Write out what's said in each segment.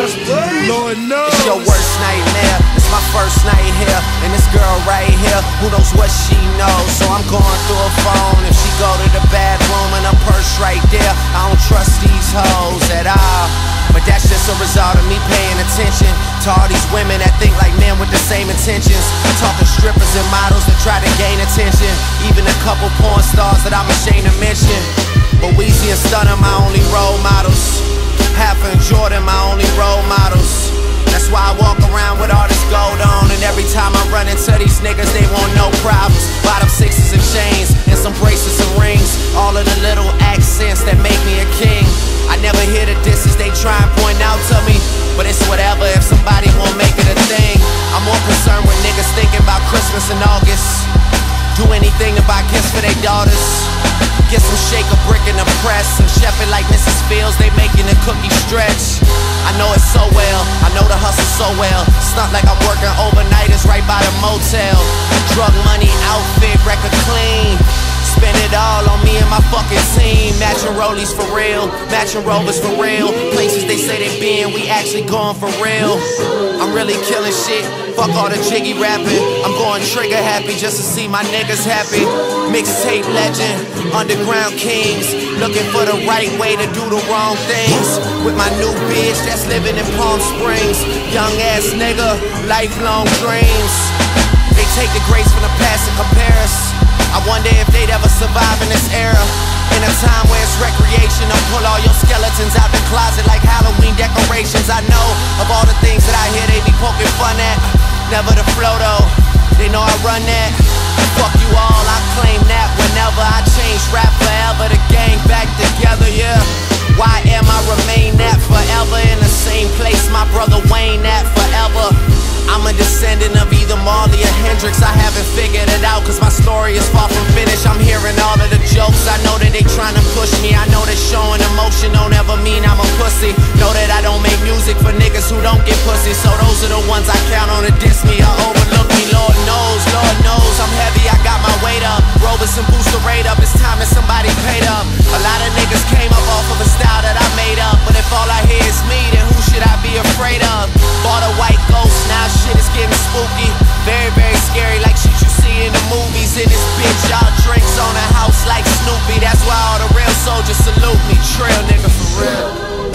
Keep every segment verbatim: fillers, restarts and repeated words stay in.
us, Lord knows. It's your worst nightmare. It's my first night here, and this girl right here, who knows what she knows? So I'm going through her phone. If she go to the bathroom and her purse right there, I don't trust these hoes at all. But that's just a result of me paying attention to all these women that think like men with the same intentions. Talking strippers and models that try to gain attention. Even a couple porn stars that I'm ashamed to mention. But Weezy and Stunner my only role models. Halfer and Jordan my only role models. That's why I walk around with all this gold on. And every time I run into these niggas, they want no problems. Bottom sixes and chains, and some bracelets and rings. All of the little accents that make me a king. I never hear the disses they try and point out to me, but it's whatever if somebody won't make it a thing. I'm more concerned with niggas thinking about Christmas in August. Do anything to buy gifts for their daughters. Get some shake a brick in the press and chef it like Missus Fields, they making the cookie stretch. I know it so well, I know the hustle so well. It's not like I'm working overnighters right by the motel. Drug money, outfit, record clean. Spend it all on me and my fucking team. Matching rollies for real, matching rovers for real. Places they say they been, we actually going for real. I'm really killing shit, fuck all the jiggy rapping. I'm going trigger happy just to see my niggas happy. Mixtape legend, underground kings. Looking for the right way to do the wrong things. With my new bitch that's living in Palm Springs. Young ass nigga, lifelong dreams. They take the grace from the past and compare us. I wonder if they'd ever survive in this era. In a time where it's recreation, I'll pull all your skeletons out the closet like Halloween decorations. I know of all the things that I hear they be poking fun at. Never the flow though, they know I run that. Fuck you all, I claim that whenever I change rap forever, the gang back together, yeah. Why am I remain that forever in the same place my brother Wayne at forever? I'm a descendant of either Marley or Hendrix. I haven't figured it out cause my story is far from finished. I'm hearing all of the jokes, I know that they trying to push me. I know that showing emotion don't ever mean I'm a pussy. Know that I don't make music for niggas who don't get pussy. So those are the ones I count on to diss me or overlook me. Lord knows, Lord knows I'm heavy, I got my weight up. Roberson boost the rate up, it's time that somebody paid up. A lot of niggas came up off of a style that I made up. But if all I hear is me, then who should I be afraid of? Bought a white ghost, now shit is getting spooky. Very, very scary, like shit you see in the movies. In this bitch, y'all drinks on a house like Snoopy. That's why all the real soldiers salute me. Trail nigga for real.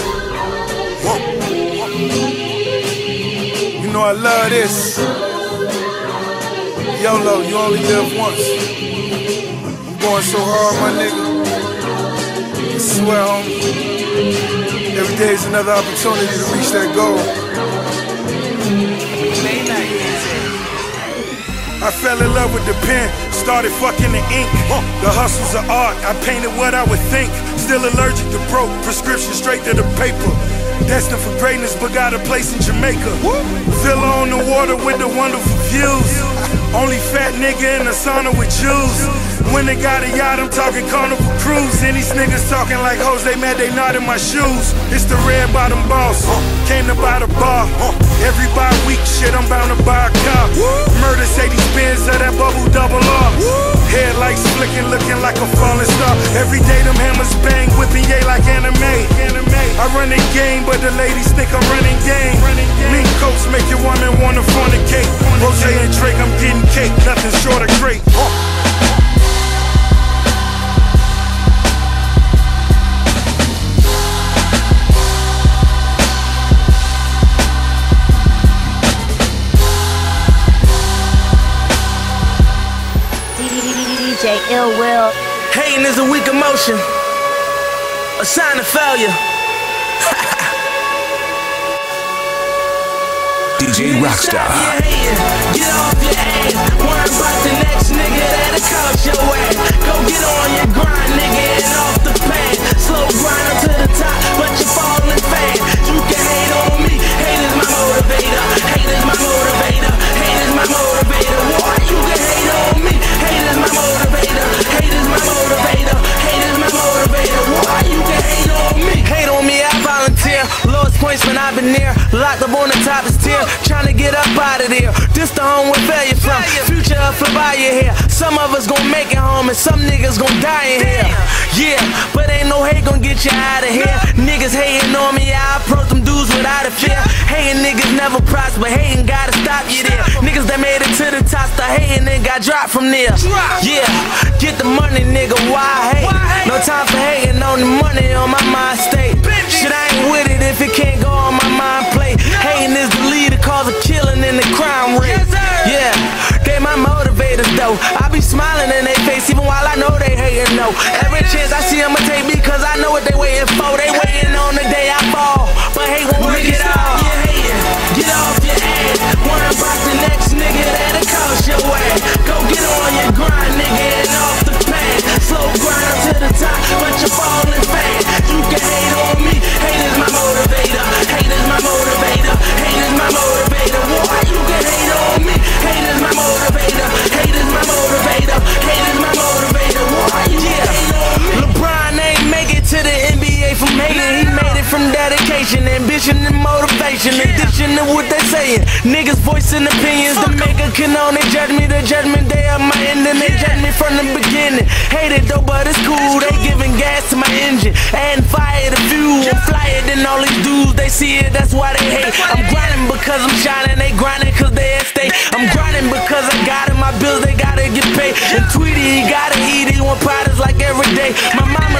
You know I love this. YOLO, you only live once. I'm going so hard, my nigga. I swear, homie. Every day is another opportunity to reach that goal. I fell in love with the pen, started fucking the ink. The hustle's of art, I painted what I would think. Still allergic to broke, prescription straight to the paper. Destined for greatness, but got a place in Jamaica. Villa on the water with the wonderful views. Only fat nigga in the sauna with Jews. When they got a yacht, I'm talking Carnival Cruise. And these niggas talking like hoes, they mad they not in my shoes. It's the red bottom boss, came to buy the bar. Every bi week shit, I'm bound to buy a car. Murder say these bins of that bubble double R. Headlights flicking, looking like a falling star. Every day them hammers bang, whipping yay like anime. I run the game, but the ladies think I'm running game. Mink coats make your woman wanna fornicate. Rose and Drake, I'm getting cake, nothing short of great. D J Ill Will. Hating is a weak emotion, a sign of failure. D J Rockstar. Get off your ass. Worry about the next nigga that'll cut your ass. Go get on your grind, nigga, and off the pan. Slow grind to the top, but you're falling fast. You can hate on me. Hate is my motivator. Hate is my motivator. Hate is my motivator. What? You can hate on me. Hate is my motivator. Hate is my motivator. Hate is my motivator. What? You can hate on me. Hate on me, I volunteer. Lowest points when I've been near. Locked up on the top is tier. Trying to get up out of there. This the home where failure from. Future up fly by your hair. Some of us gon' make it home and some niggas gon' die in here. Yeah, but ain't no hate gon' get you out of here. Niggas hating on me, I approach them dudes without a fear. Hating niggas never prosper, hating gotta stop you there. Niggas that made it to the top, start hating and got dropped from there. Yeah, get the money, nigga, why hate? No time for hating on the money on my mind state. Shit, I ain't with it if it can't go on my mind plate. Hating is the leader, cause a killing in the crime rate. Yeah, they my motivators though. I be smiling in their face even while I know they hating no. Every chance I see them I take me cause I know what they waiting for. They waiting on the day I fall, but hate won't bring it all. Get off your ass, worry about the next nigga that'll cost your ass. Go get on your grind, nigga, and off the pad. Slow grind to the top, but you're falling fast. You can hate on me, hate is my motivator. Hate is my motivator, hate is my motivator. Why you can hate on me? Hate is my motivator, hate is my motivator, hate is my motivator. Why you yeah. hate on me? LeBron ain't make it to the N B A from hating, he made it from dedication, ambition and motivation. Addition to what they saying, niggas voicing opinions. The maker can only judge me, the judgment day of my end, and they judge me from the beginning. Hate it though, but it's cool. They giving gas to my engine and fire the fuel. I'm flyer than all these dudes. They see it, that's why they hate. I'm grinding because I'm shining. They grinding cause they at stake. I'm grinding because I got it. My bills they gotta get paid. And Tweety, he gotta eat. He want products like every day. My mama